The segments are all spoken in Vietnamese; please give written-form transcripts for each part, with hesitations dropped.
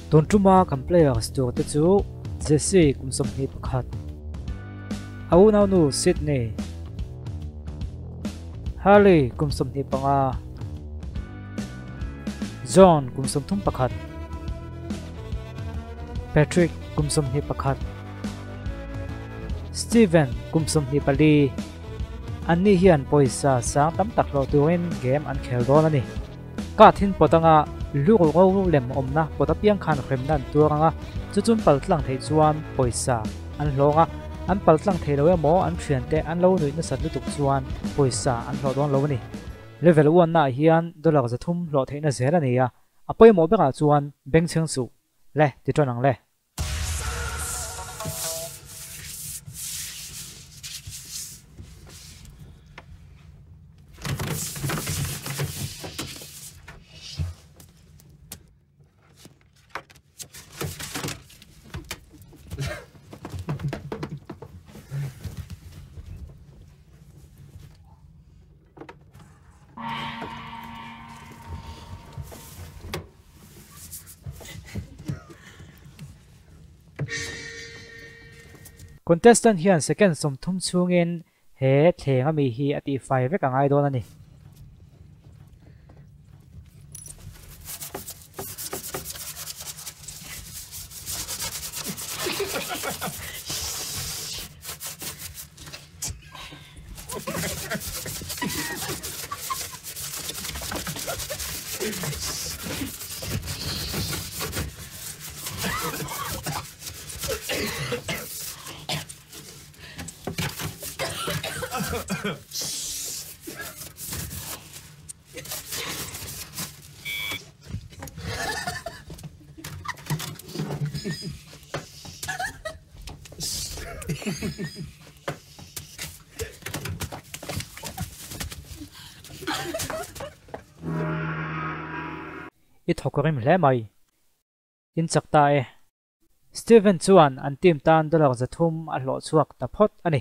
Ton truma kan players tur te chu Jesse kum som hi pakhat au nau nu Sydney Harley kum som hi panga John kum som thum pakhat Patrick kum som hi pakhat Steven kum som hi pali Anni hian poisa sang tam tak lo tuin game an khel don ani ka thin potanga lu go lem omna potapiang khan khrem nan turanga chuchun paltlang thei chuan poisa an hlonga an paltlang thei lo mo an thian te an lo nui na sat lu tuk chuan poisa an hlo don lo ni level 1 na hian dollar zathum hlo theina zer ania apoi mo beka chuan bank cheng su le ti tonang le contestant hian second som thum chungin he thlenga mi hi ati 5 vek angai don ani i thokorim hle mai in chakta e Steven chuan an team tan dollar zathum a hlo chuak ta phot ani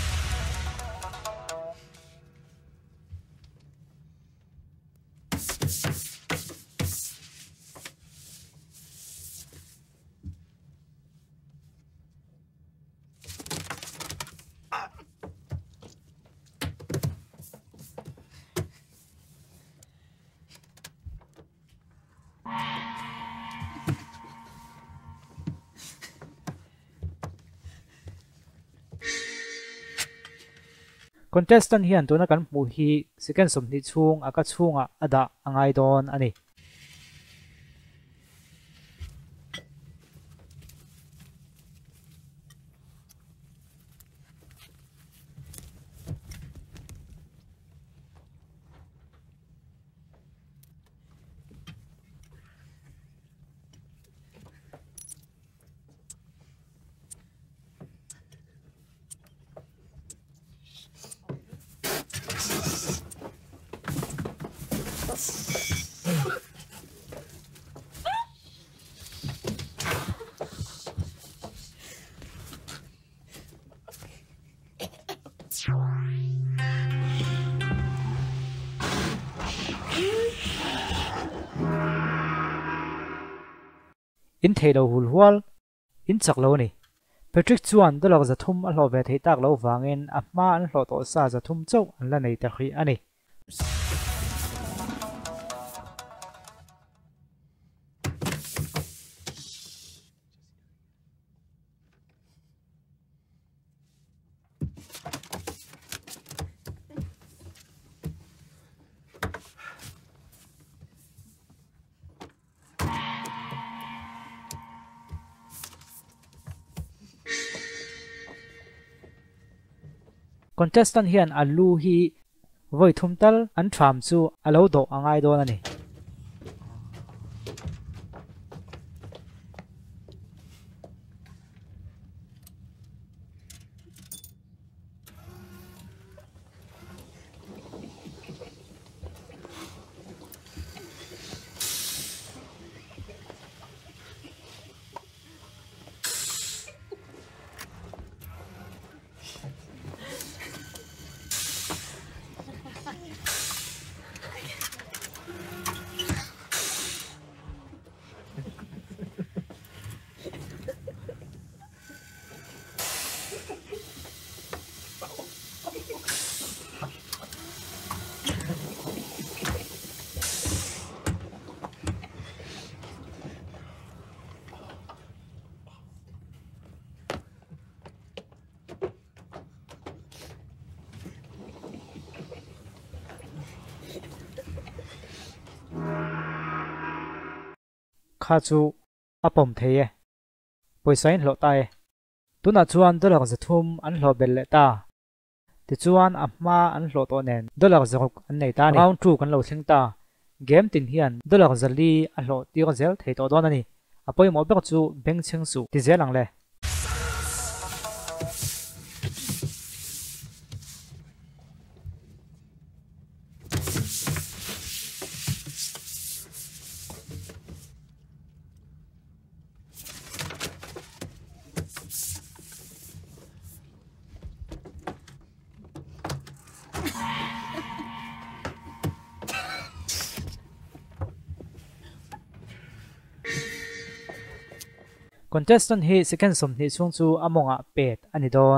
contestant hian tuna kan hmu hi second som ni chung aka chunga ada angai don ani in thei lo hul hual in chak lo ni Patrick chuan dollar zathum a hlo ve thei tak lo wangin a hma an hlo to sa zathum chau an la nei ta khi ani contestant hian alu hi voi thumtal an tham chu alo do angai don ani kha chu apom thei poisa in hlo tai tuna chuan dollar zathum an hlo bel le ta ti chuan amma an hlo to nen dollar zaruk an nei ta ni round 2 kan lo thleng ta game tin hian dollar zali a hlo tira zel thei to don ani apoi mo bek chu beng cheng su ti zelang le contestant hi second som ni chung chu amonga pet ani don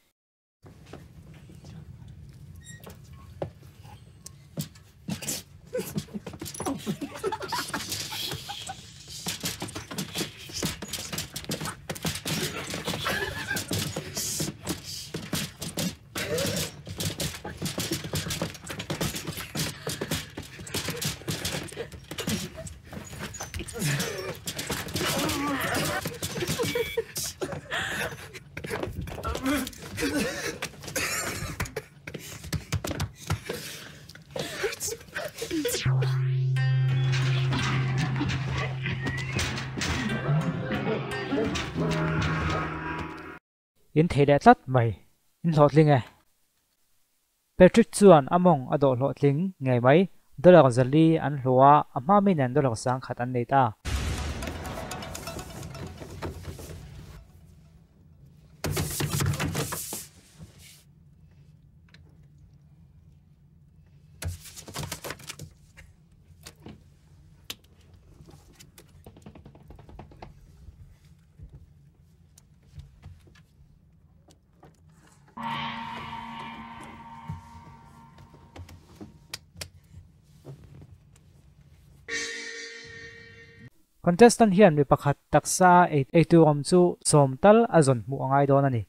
in thei da tlat mai in hlot ling e Patrick chuan among ado hlot ling ngai mai dollar zali an hlua ama min an dollar sang khat an nei ta contestant hian mi pakhat taksa ei tuam chu somtal azon mu angai don ani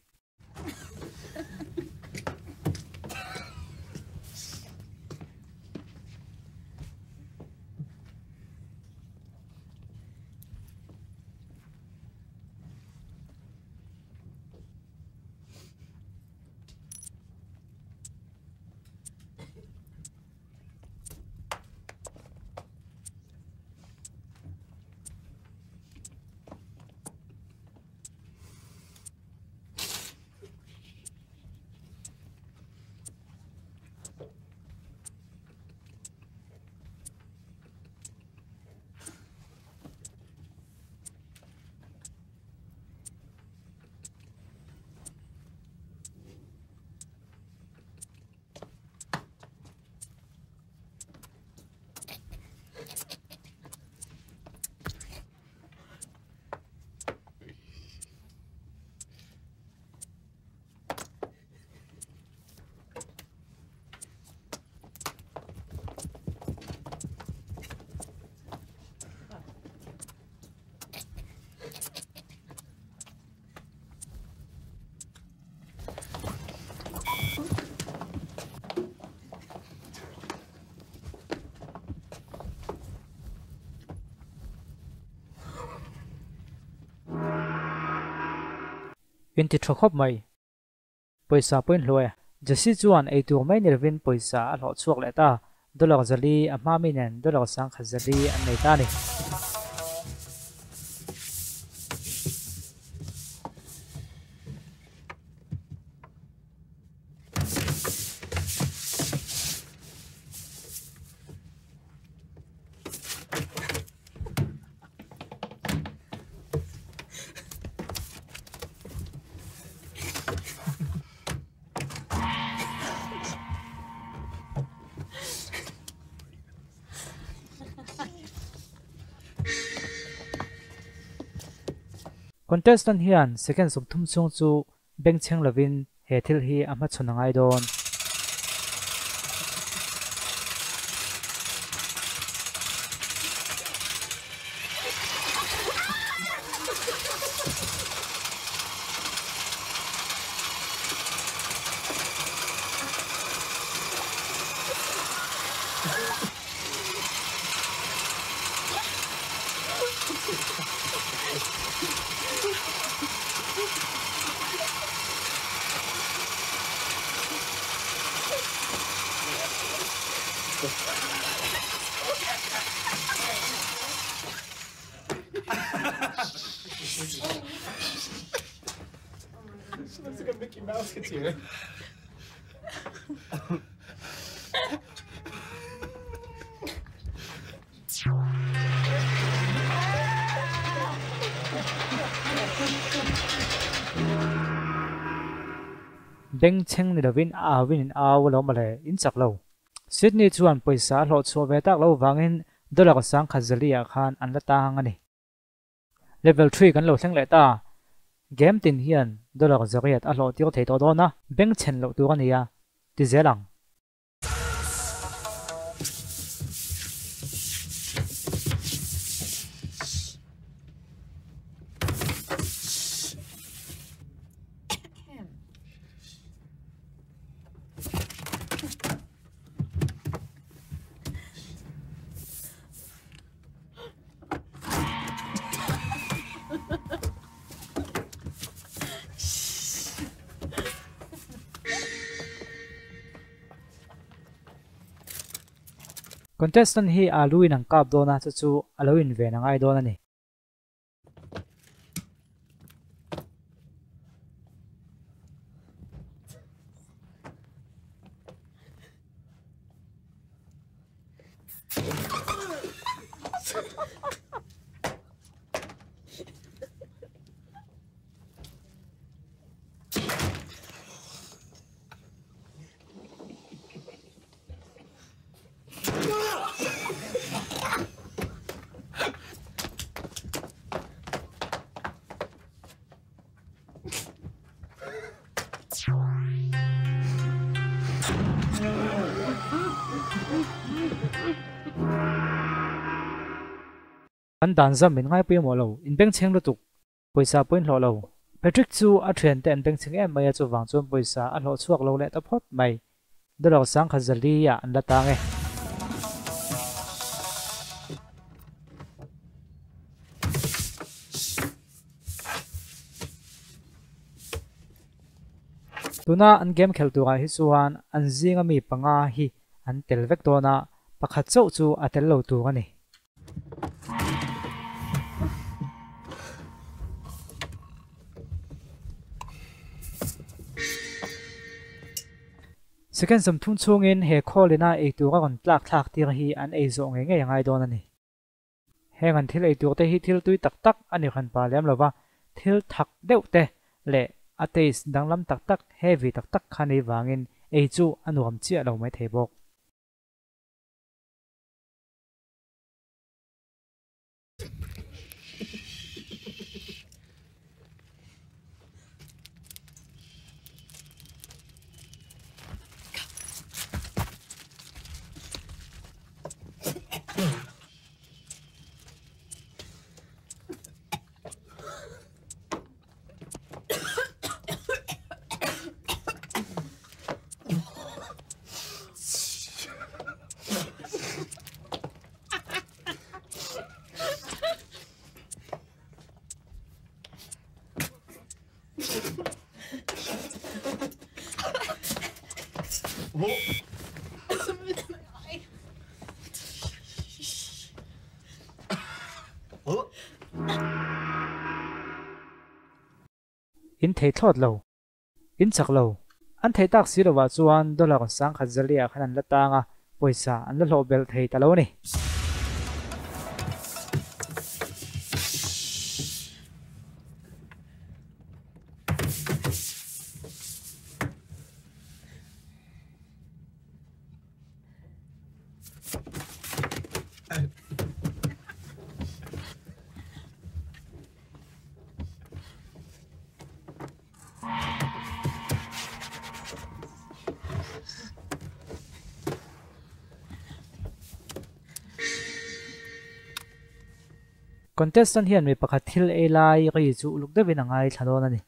in ti thokop mai poisa point hloe jasi chuan ei tur mai nervin poisa a hlo chuak le ta dollar zali ama min an dollar sang khat zali an nei ta ni contestant hian second som thum chung chu beng cheng lovin he thil hi ama chunangai don Looks like a Mickey Mouse gets here. Beng cheng ni lovin a win in a lo male in chak lo Sydney chuan poisa lo chu ve tak lo wangin dollar sang khazalia khan an la tang ani level 3 kan lo thleng le ta game tin hian dollar zariat a lo tir thei to do na beng chen lo tu ania ti zelang contestant hi aluin ang kap do na chu aloin ve na ngai do na ni an dan zam min ngai pe mo lo in beng cheng lo tuk poisa point lo lo Patrick chu a thian ten beng cheng em mai chu wang chom poisa a lo chuak lo le ta phot mai dollar sang khazalia an la ta nge tuna an game khel tu hi chuan an zinga mi panga hi an tel vek to na pakhat chau chu atel lo tu ani second sam thun chungin he kholina e tu ga kon tlak tir hi an e zo nge nge ngai don ani heng an thil e tu te hi thil tui tak tak ani khan pa lem lova thil thak deuh te le ateis danglam tak tak heavy tak tak khani wangin e chu anuam chi lo mai thei bok in thei thlot lo in chak lo an thei tak si lowa chuan dollar sang khazalia khan an la tanga poisa an la hlo bel thei ta lo ni contestant hian mi pakhat thil e lai ri chu luk devin angai thladon ani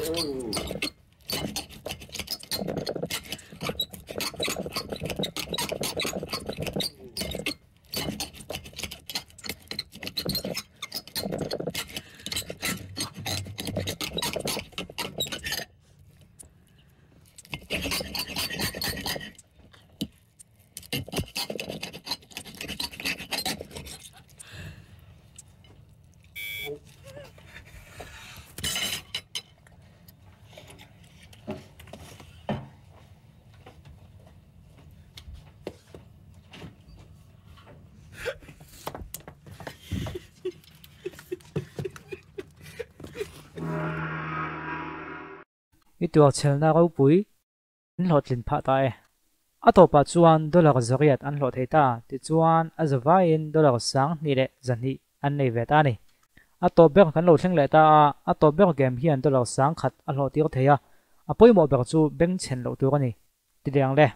Itu ang chel na kau pui in lot lin pha ta e atopa chuan dollar zariat an lot heita ti chuan azawain dollar sang ni le zani an nei ve ta ni atop ber kan lo thleng le ta atop ber game hian dollar sang khat a lo tir theya apoi mo ber chu beng chen lo tu ani ti dang le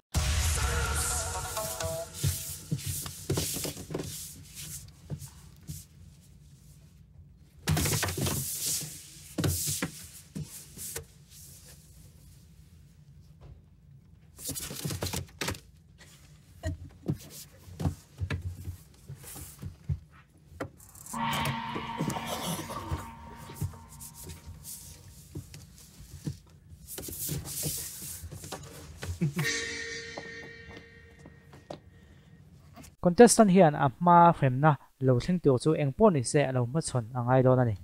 contestant hian a hma hremna lo thleng tur chu engpon ni se alo ma chon angai don ani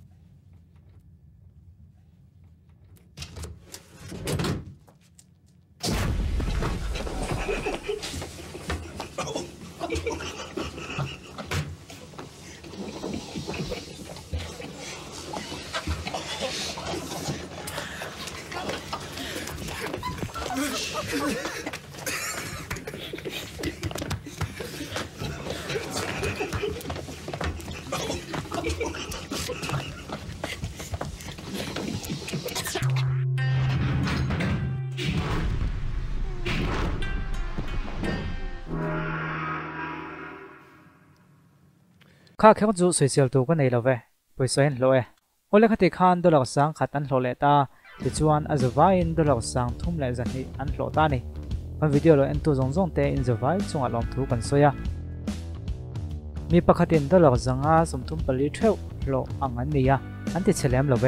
kha kheng chu social tu ka nei lo ve poisa in lo e ole khati khan dollar sang khat an hlo le ta ti chuan azawain dollar sang thum le zan hi an hlo ta ni pan video lo en tu zong zong te in zawai chunga lom thu kan soya mi pakhatin dollar zanga somthum pali theu lo angan niya an ti chelem lo ve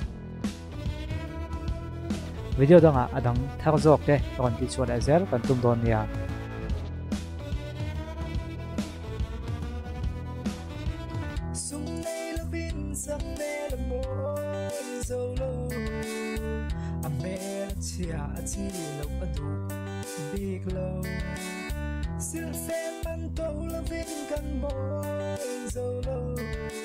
video danga adang thar jok te ron ti chuan azel kan tum don nia chi lo adu big low sil fe man to lo vin kan bo zo lo